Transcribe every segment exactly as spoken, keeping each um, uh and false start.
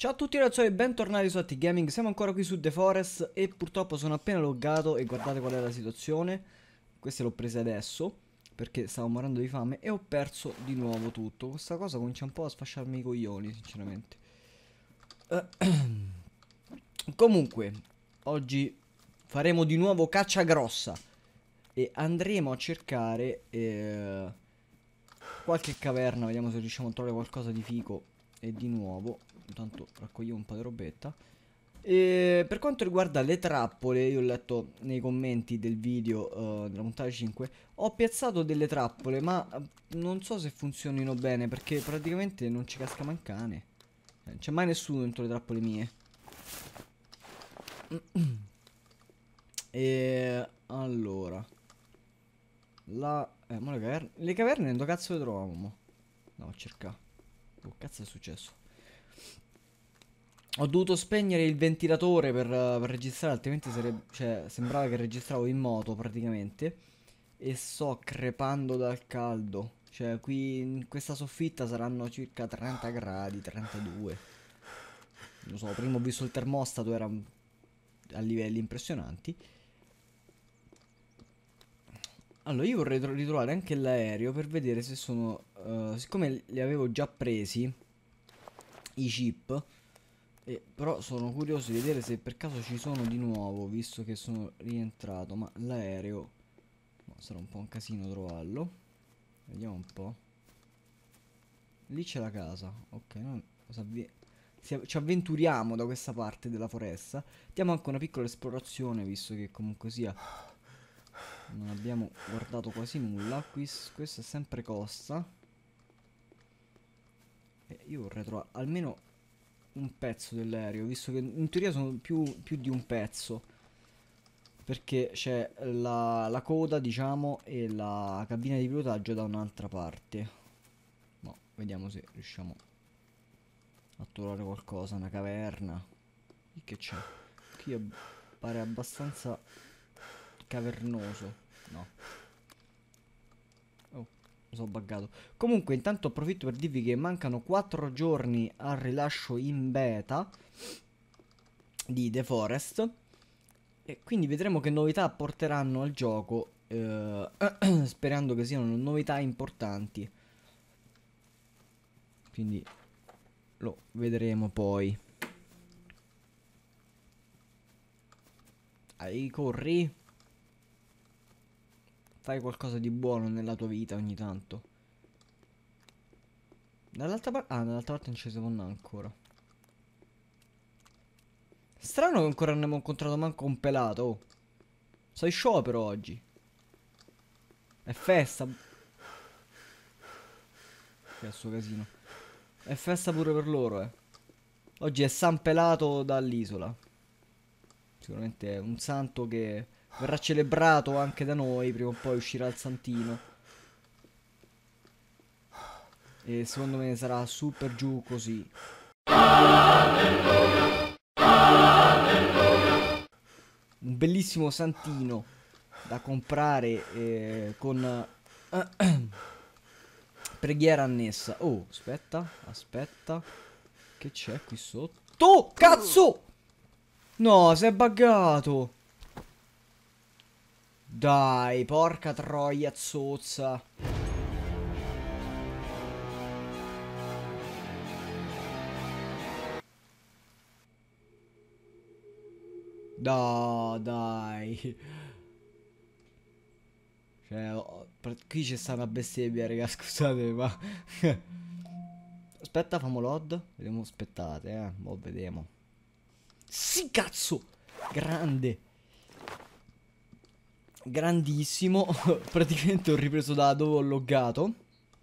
Ciao a tutti ragazzi e bentornati su Atti Gaming. Siamo ancora qui su The Forest e purtroppo sono appena loggato e guardate qual è la situazione. Queste l'ho prese adesso perché stavo morendo di fame e ho perso di nuovo tutto. Questa cosa comincia un po' a sfasciarmi i coglioni sinceramente. Comunque oggi faremo di nuovo caccia grossa e andremo a cercare eh, qualche caverna. Vediamo se riusciamo a trovare qualcosa di fico e di nuovo. Intanto raccogliamo un po' di robetta. E per quanto riguarda le trappole, io ho letto nei commenti del video uh, della puntata cinque, ho piazzato delle trappole, ma uh, non so se funzionino bene perché praticamente non ci casca mai un cane. Eh, non c'è mai nessuno dentro le trappole mie. E allora, la eh, ma le caverne, le caverne dove cazzo le trovavamo? No, a cercare. Oh, cazzo è successo? Ho dovuto spegnere il ventilatore per, uh, per registrare, altrimenti sarebbe, cioè, sembrava che registravo in moto praticamente. E sto crepando dal caldo. Cioè, qui in questa soffitta saranno circa trenta gradi, trentadue. Non lo so, prima ho visto il termostato, era a livelli impressionanti. Allora, io vorrei ritrovare anche l'aereo per vedere se sono... Uh, siccome li avevo già presi, i chip... Eh, però sono curioso di vedere se per caso ci sono di nuovo, visto che sono rientrato. Ma l'aereo, no, sarà un po' un casino trovarlo. Vediamo un po'. Lì c'è la casa. Ok, noi ci avventuriamo da questa parte della foresta. Diamo anche una piccola esplorazione, visto che comunque sia non abbiamo guardato quasi nulla. Qui, questa è sempre costa. E io vorrei trovare almeno un pezzo dell'aereo, visto che in teoria sono più, più di un pezzo, perché c'è la, la coda, diciamo, e la cabina di pilotaggio da un'altra parte. No, vediamo se riusciamo a trovare qualcosa, una caverna. Che c'è? Qui pare abbastanza cavernoso. No. Oh, mi sono buggato. Comunque intanto approfitto per dirvi che mancano quattro giorni al rilascio in beta di The Forest. E quindi vedremo che novità porteranno al gioco, eh, sperando che siano novità importanti. Quindi lo vedremo poi. Dai, corri. Fai qualcosa di buono nella tua vita ogni tanto. Dall'altra parte... Ah, dall'altra parte non ci siamo ancora. Strano che ancora non abbiamo incontrato manco un pelato. Oh. Sei sciopero oggi. È festa. Che è sto casino. È festa pure per loro, eh. Oggi è San Pelato dall'isola. Sicuramente è un santo che verrà celebrato anche da noi. Prima o poi uscirà il santino. E secondo me sarà super giù così. Un bellissimo santino da comprare eh, con eh, preghiera annessa. Oh, aspetta, aspetta. Che c'è qui sotto? Oh, cazzo! No, si è buggato. Dai, porca troia zozza. No, dai. Cioè, oh, qui c'è sta una bestemmia, raga, scusate, ma... Aspetta, famo load. Vediamo, aspettate, eh. Mo' vediamo. Sì, cazzo! Grande. Grandissimo. Praticamente ho ripreso da dove ho loggato.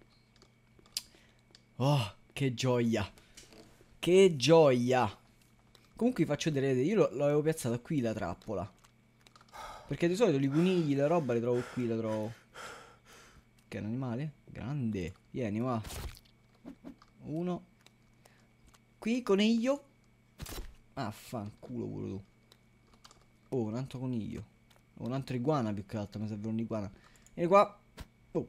Oh, che gioia. Che gioia. Comunque vi faccio vedere, io l'avevo piazzata qui la trappola. Perché di solito i conigli, la roba li trovo qui, la trovo. Che è un animale? Grande. Vieni, va. Uno. Qui, coniglio. Ah, fanculo pure tu. Oh, un altro coniglio. Oh, un altro iguana più che altro, mi serve un'iguana. Vieni qua. Oh.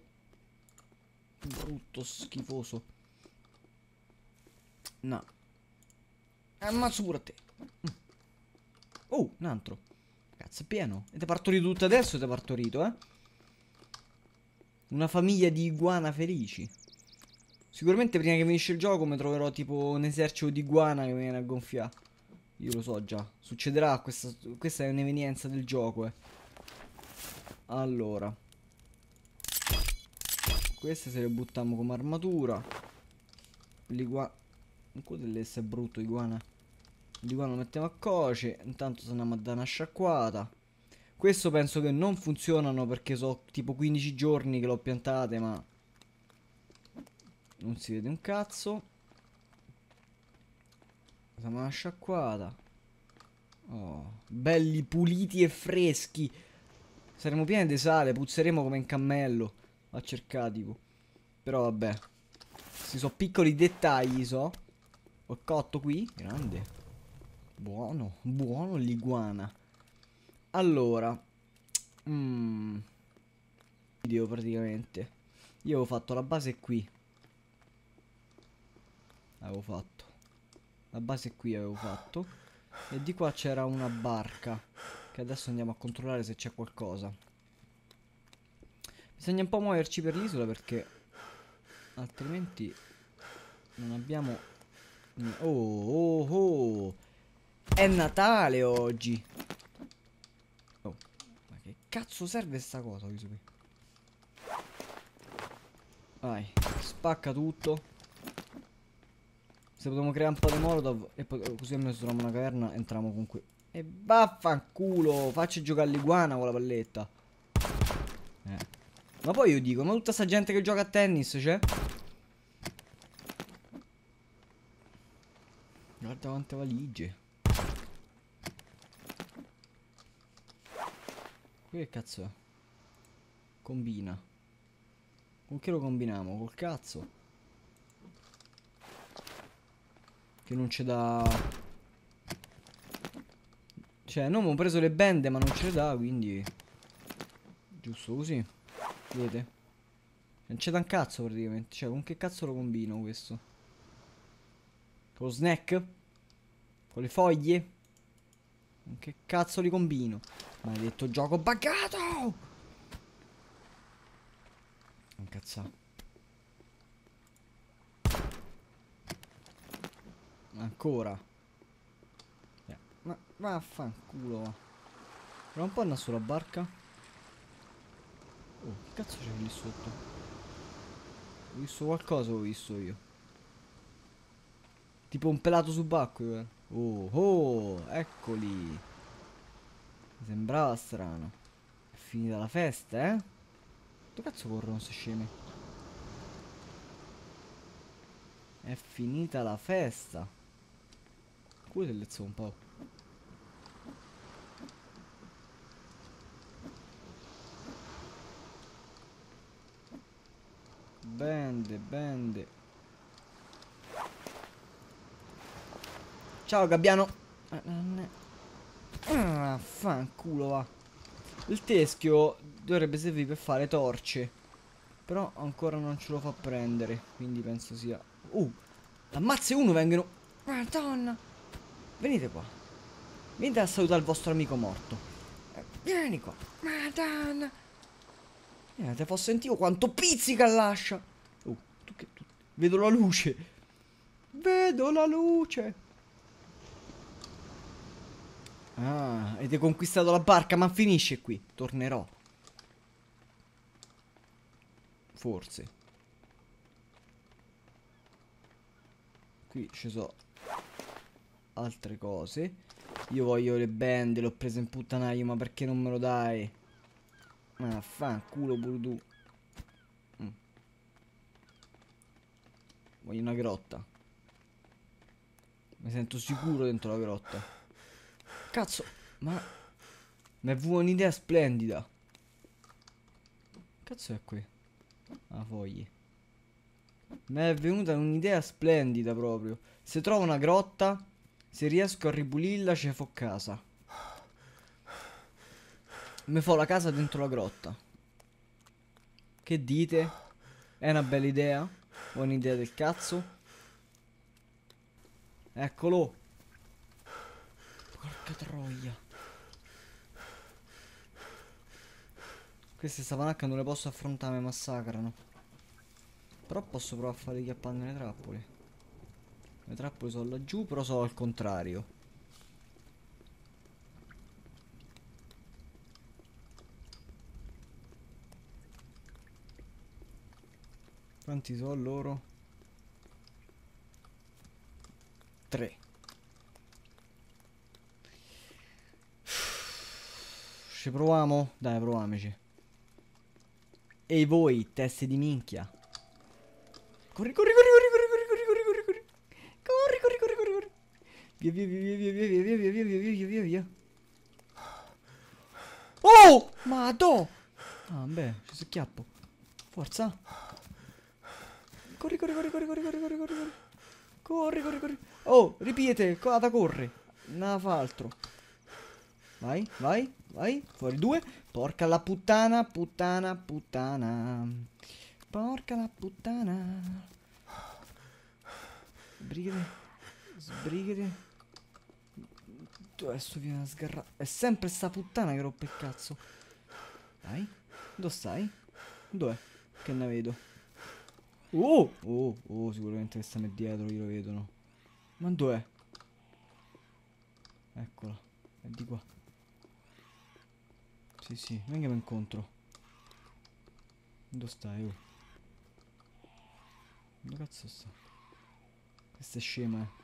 Brutto, schifoso. No. Ammazzo pure a te. Oh, un altro. Cazzo, è pieno. E ti partorito tutto adesso, ti partorito, eh? Una famiglia di iguana felici. Sicuramente prima che finisce il gioco mi troverò tipo un esercito di iguana che mi viene a gonfiare. Io lo so già. Succederà, questa, questa è un'evenienza del gioco, eh. Allora. Queste se le buttiamo come armatura. L'iguana. Un po' dell'essere brutto, iguana. L'iguana lo mettiamo a coce. Intanto se andiamo a dare una sciacquata. Questo penso che non funzionano perché so tipo quindici giorni che l'ho piantate, ma non si vede un cazzo. Facciamo una sciacquata. Oh, belli puliti e freschi. Saremo pieni di sale, puzzeremo come in cammello. A cercare tipo. Però vabbè. Questi sono piccoli dettagli, so. Ho cotto qui. Grande. Buono, buono l'iguana. Allora. Mm. Video praticamente. Io avevo fatto la base qui. Avevo fatto. La base qui avevo fatto. E di qua c'era una barca. Che adesso andiamo a controllare se c'è qualcosa. Bisogna un po' muoverci per l'isola perché altrimenti non abbiamo... Oh, oh, oh. È Natale oggi. Oh, ma che cazzo serve sta cosa? Vai, spacca tutto. Se potremmo creare un po' di molotov e poi così almeno se troviamo una caverna entriamo con qui. E vaffanculo, facci giocare l'iguana con la palletta. Eh. Ma poi io dico, ma tutta sta gente che gioca a tennis c'è? Guarda quante valigie. Qui che cazzo è? Combina. Con che lo combiniamo? Col cazzo? Che non c'è da... Cioè, noi abbiamo preso le bende ma non ce le dà, quindi... Giusto così. Vedete? Non c'è da un cazzo praticamente. Cioè, con che cazzo lo combino questo? Con lo snack? Con le foglie? Con che cazzo li combino? Maledetto gioco buggato! Incazzà. Ancora. Eh, ma vaffanculo. Prova un po' andare sulla barca. Oh, che cazzo c'è lì sotto? Ho visto qualcosa, ho visto io. Tipo un pelato subacqueo, eh. Oh, oh, eccoli. Mi sembrava strano. È finita la festa, eh? Dove cazzo corrono questi scemi? È finita la festa. Cui te lezzo un po'. Bende, bende. Ciao Gabbiano. Ah, fanculo va. Il teschio dovrebbe servire per fare torce. Però ancora non ce lo fa prendere. Quindi penso sia... Uh, ammazza uno vengono... Madonna. Venite qua. Venite a salutare il vostro amico morto. Eh, vieni qua. Madonna. Eh, te fosse sentito quanto pizzica lascia. Uh, tu che... Tu... Vedo la luce. Vedo la luce. Ah, avete conquistato la barca, ma finisce qui. Tornerò. Forse. Qui ci sono altre cose. Io voglio le bende, l'ho presa in puttanaio, ma perché non me lo dai? Ah, fanculo pure tu. Mm. Voglio una grotta. Mi sento sicuro dentro la grotta. Cazzo, ma... Mi è venuta un'idea splendida. Cazzo è qui? Ah, foglie. Mi è venuta un'idea splendida proprio. Se trovo una grotta, se riesco a ripulirla, ci fo casa. Mi fo la casa dentro la grotta. Che dite? È una bella idea? O un'idea del cazzo? Eccolo. porca troia. Queste savanacche non le posso affrontare, mi massacrano. Però posso provare a fare gli appalli nelle trappole. Le trappole sono laggiù, però sono al contrario. Quanti sono loro? Tre. Ci proviamo? Dai, proviamoci. Ehi voi, teste di minchia. Corri, corri, corri, corri, corri, corri, corri, corri, corri, corri. Corri, corri, corri, corri, corri. Via, via, via, via, via, via, via, via, via, via, via, via, via. Oh! Madò! Ah, beh, ci si chiappo. Forza. Corri, corri, corri, corri, corri, corri, corri, corri, corri. Corri, corri, corri. Oh, ripete, cosa corre? Non fa altro. Vai, vai, vai. Fuori due. Porca la puttana, puttana, puttana. Porca la puttana. Sbrigate. Sbrigate. Adesso viene a sgarrare. È sempre sta puttana che rompe il cazzo. Dai. Dove stai? Dov'è? Che ne vedo? Oh! Oh, oh, sicuramente che stanno dietro, io lo vedono. Ma dov'è? Eccola. È di qua. Sì, sì, venga incontro. Dove stai, oh? Dove cazzo sta? Questa è scema, eh.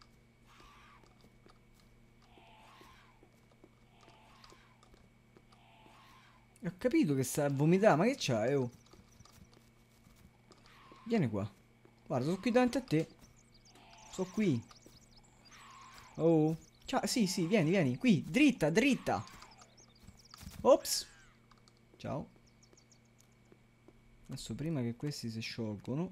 Ho capito che sta a vomitare, ma che c'hai, oh? Vieni qua. Guarda, sono qui davanti a te. Sono qui. Oh. Ciao, sì, sì, vieni, vieni. Qui, dritta, dritta. Ops. Ciao. Adesso prima che questi si sciolgono.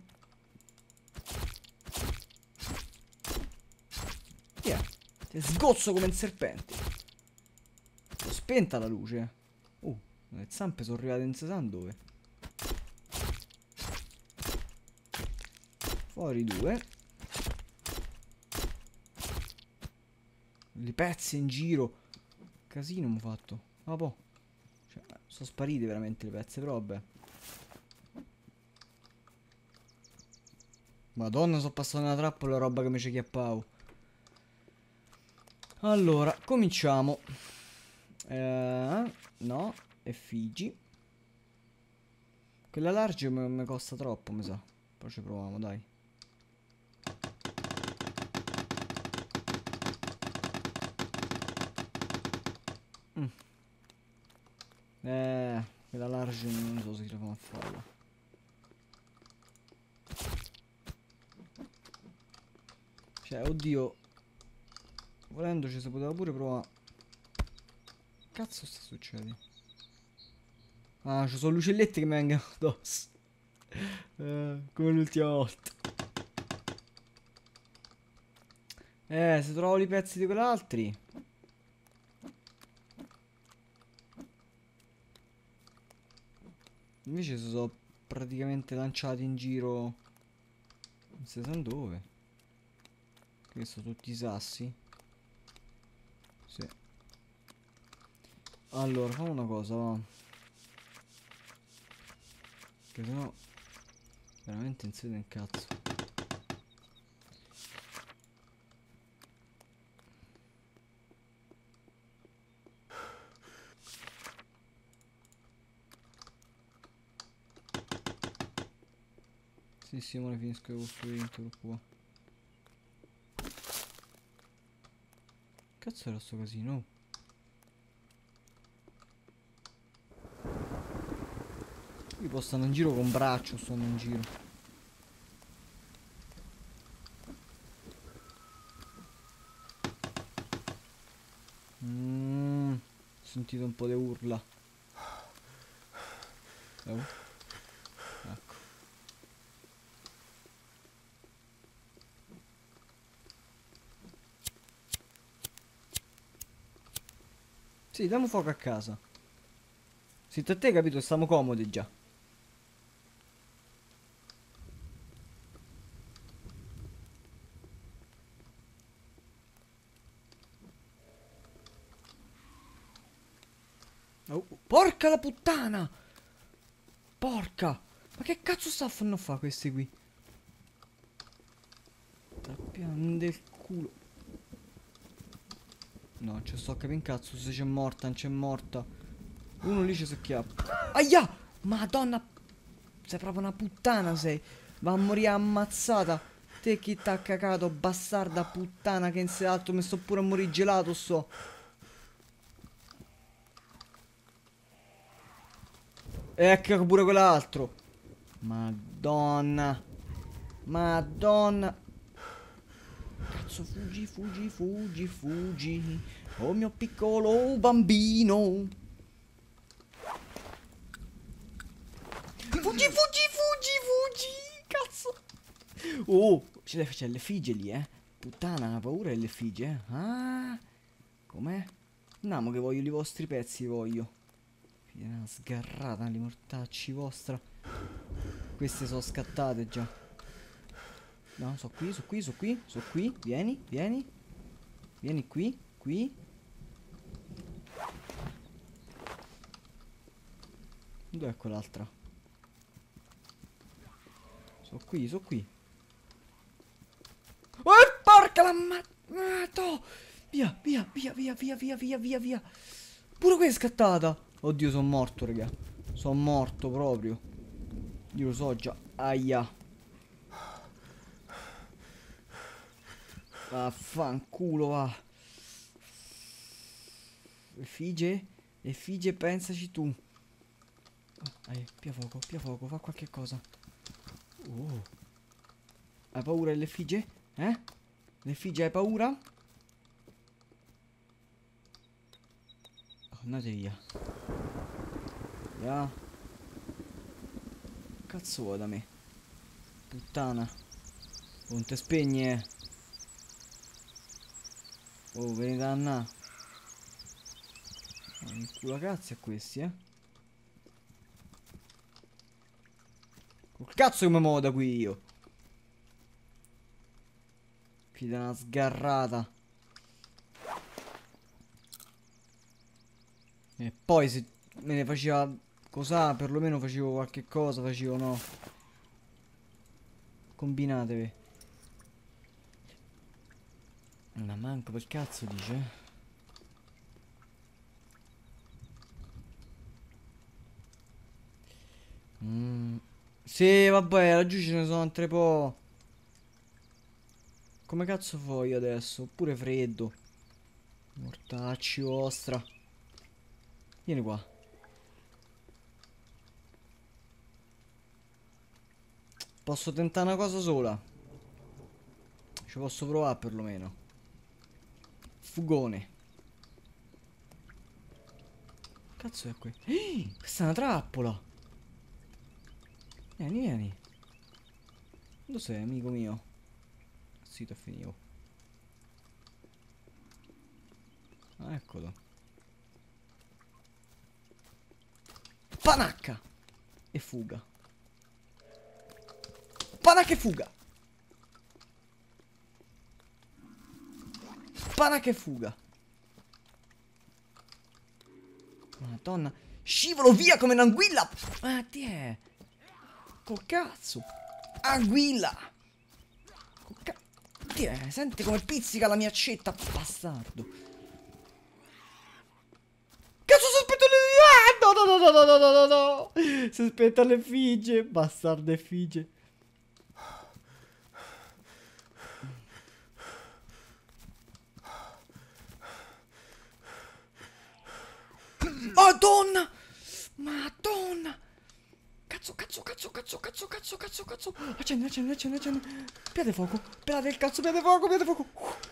Via. Ti sgozzo come un serpente. Ho spenta la luce. Oh, le zampe sono arrivate in sa dove. Fuori due. I pezzi in giro. Casino mi ho fatto. Ma boh. Cioè, sono spariti veramente le pezze, però vabbè. Madonna, sono passato nella trappola, roba che mi ci chiappavo. Allora, cominciamo. Eh, no, effigi. Quella large mi costa troppo, mi sa. Poi ci proviamo, dai. Mm. Eh, quella large non so se riusciamo a farla. Cioè, oddio. Volendoci si poteva pure provare. Cazzo sta succedendo? Ah, ci sono lucellette che mi vengono addosso. Eh, come l'ultima volta. Eh, se trovo i pezzi di quell'altri. Invece si sono praticamente lanciati in giro. Non si sa dove. Che sono tutti sassi. Sì. Allora, facciamo una cosa, va. Che sennò veramente insieme nel cazzo. Sì, sì, ora finisco di costruire, non ti preoccupare. Cazzo era sto casino? Qui poi stanno in giro con braccio, stanno in giro. Mm, ho sentito un po' di urla. Oh. Ecco. Sì, diamo fuoco a casa. Sì, a te capito, stiamo comodi già. Porca la puttana! Porca! Ma che cazzo sta a fanno fa questi qui? Tappiando del culo. No, ci sto a capire in cazzo se c'è morta, non c'è morta. Uno lì ci si acchiappa. Aia! Madonna! Sei proprio una puttana, sei. Va a morire ammazzata. Te chi t'ha cagato, bastarda puttana, che in sé altro mi sto pure a morire gelato, sto. Ecco pure quell'altro. Madonna. Madonna. Cazzo, fuggi, fuggi, fuggi, fuggi. Oh mio piccolo bambino. Fuggi, fuggi, fuggi, fuggi. Cazzo. Oh, c'è l'effigie lì, eh. Puttana, ha paura dell'effigie, eh. Ah. Com'è? Andiamo che voglio i vostri pezzi, voglio. Una sgarrata di mortacci vostra. Queste sono scattate già. No, sono qui, sono qui, sono qui, sono qui. Vieni, vieni. Vieni qui, qui. Dov'è quell'altra? Sono qui, sono qui. Oh, porca la ma... Via, via, via, via, via, via, via, via, via. Pure questa è scattata. Oddio, sono morto, raga. Sono morto proprio. Io lo so già. Aia. Vaffanculo, va. Effigie? Effigie, pensaci tu. Ah, eh, pia fuoco, pia fuoco, fa qualche cosa. Oh. Hai paura dell'effigie? Eh? L'effigie hai paura? Andate via. Via. Cazzo vuoi da me? Puttana. Non te spegne. Oh, vieni da Anna. Il culo cazzo a questi, eh. Col cazzo che mi muovo da qui io. Fida una sgarrata. E poi se me ne faceva cos'ha, perlomeno facevo qualche cosa, facevo no. Combinatevi. Ma manco per cazzo dice. Mm. Sì, vabbè, laggiù ce ne sono altre po'. Come cazzo fai adesso? Oppure freddo. Mortacci vostra. Vieni qua. Posso tentare una cosa sola. Ci posso provare perlomeno. Fugone. Cazzo è qui? Ehi, questa è una trappola. Vieni, vieni. Dove sei, amico mio? Zitto, finivo. Ah, eccolo. Panacca! E fuga. Panacca e fuga! Panacca e fuga! Madonna. Scivolo via come un'anguilla! Ah, ti è? Col cazzo! Anguilla! Col cazzo! Ti è? Senti come pizzica la mia accetta, bastardo! Cazzo, sospetto le... Ah, no, no, no, no, no, no, no, no! Sospetta l'effigie, bastardo effigie. Madonna! Madonna! Cazzo, cazzo, cazzo, cazzo, cazzo, cazzo, cazzo, cazzo. Accendi, accendi, accendi, accendi. Piede fuoco, piede del cazzo, piede fuoco, piede fuoco.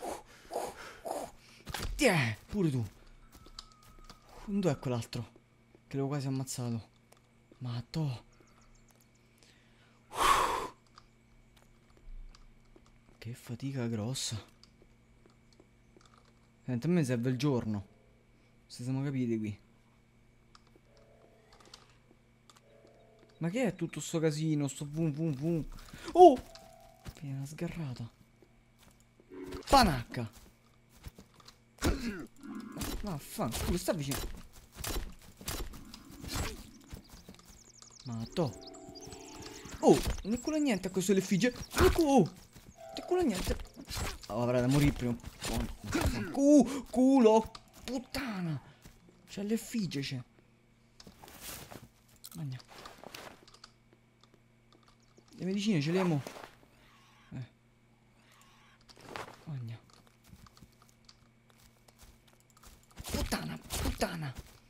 Tiè, pure tu. Dov'è quell'altro? Che l'avevo quasi ammazzato. Matto. Che fatica grossa. Senti, a me serve il giorno. Se siamo capiti qui. Ma che è tutto sto casino? Sto vum vum vum. Oh! Piena sgarrata. Panacca. Vaffanculo, sta vicino. Ma to. Oh, non è culo niente a questo l'effigie. Oh, non è culo niente. Oh, avrà da morire prima. Uh, culo. Puttana. C'è l'effigie, c'è. Magna. Le medicine ce le abbiamo. Eh. Magna. Puttana, puttana.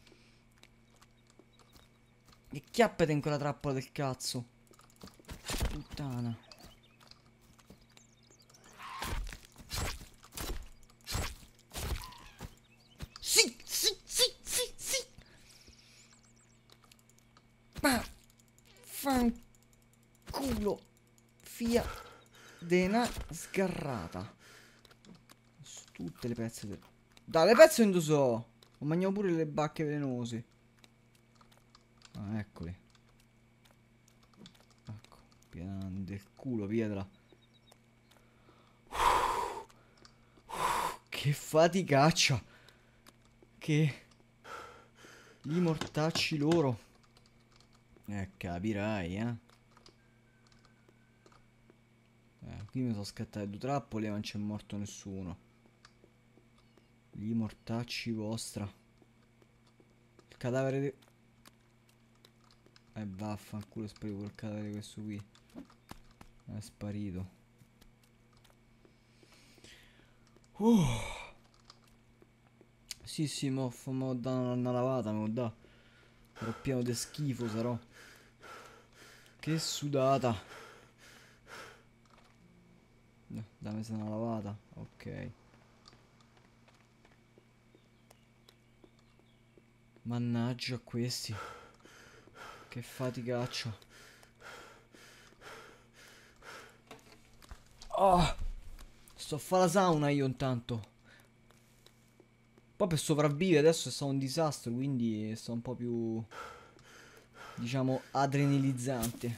Che chiappete in quella trappola del cazzo. Puttana. Sì, sì, sì, sì, sì. Ma fanculo. Fia dena sgarrata. Tutte le pezze del... Dai, le pezze non so. Ho mangiato pure le bacche velenose. Ah, eccoli. Ecco, piena del culo, piedra. Che faticaccia. Che... Gli mortacci loro. Eh, capirai, eh. Eh, qui mi sono scattati due trappole, ma non c'è morto nessuno. Gli mortacci vostra. Il cadavere di... Eh, vaffanculo, è sparito quel cadavere di questo qui. È sparito. Uh. Sì, sì, mo, mo da una lavata, mo da. Sarò pieno di schifo, sarò. Che sudata. No, dammi se una lavata. Ok. Mannaggia questi. Che faticaccia. Oh, sto a fare la sauna io intanto. Poi per sopravvivere adesso è stato un disastro, quindi è stato un po' più, diciamo, adrenalizzante.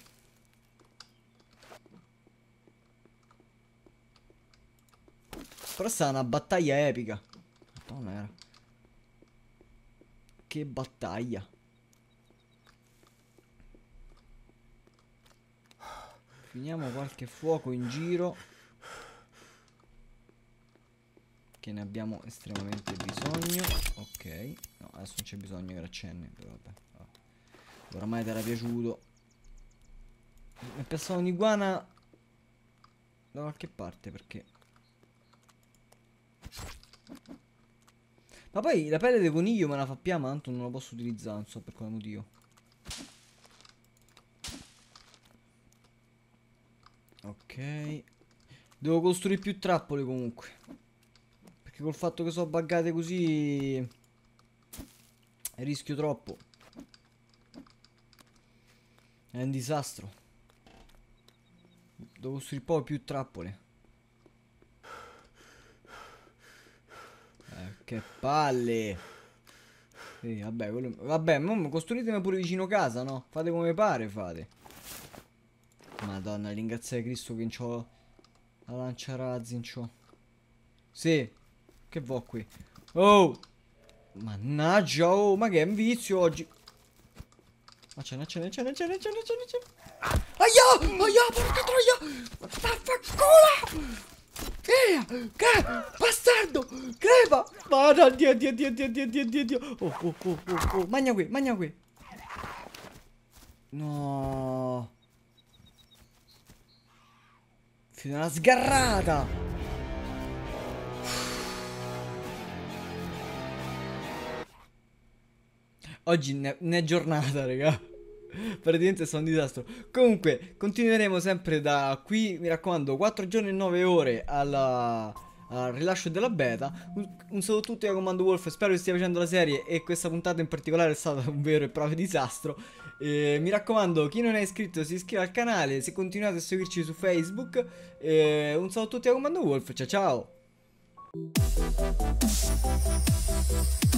Però è stata una battaglia epica. Madonna era. Che battaglia. Finiamo qualche fuoco in giro, che ne abbiamo estremamente bisogno. Ok. No, adesso non c'è bisogno che accenne. Però vabbè. Oh. Oramai ti era piaciuto. Mi è passata un'iguana da qualche parte, perché... Ma poi la pelle del coniglio me la fa piama, tanto non la posso utilizzare, non so per quale motivo. Ok. Devo costruire più trappole comunque, perché col fatto che sono buggate così rischio troppo. È un disastro. Devo costruire poi più trappole. Eh, che palle. Sì, vabbè, quello... vabbè, ma costruitemi pure vicino casa, no? Fate come pare, fate. Madonna, ringraziare Cristo che non c'ho la lanciarazzi, non c'ho. Sì. Che vo qui? Oh! Mannaggia, oh, ma che è un vizio oggi? Accende, accende, accende, accende, accende, accende, accende. Aia! Aia, porca troia! Vaffanculo! Eh! Che? Bastardo! Crepa! Vada, Dio, Dio, Dio, Dio, Dio, Dio, Dio, Dio. Oh, oh, oh, oh, oh. Magna qui, magna qui. No. Fino alla sgarrata. Oggi ne, ne è giornata, raga. Praticamente è stato un disastro. Comunque, continueremo sempre da qui. Mi raccomando, quattro giorni e nove ore alla, al rilascio della beta. Un, un saluto a tutti da Comando Wolf. Spero che stia facendo la serie. E questa puntata in particolare è stata un vero e proprio disastro. E mi raccomando, chi non è iscritto si iscrive al canale. Se continuate a seguirci su Facebook. E un saluto a tutti da Comando Wolf. Ciao ciao.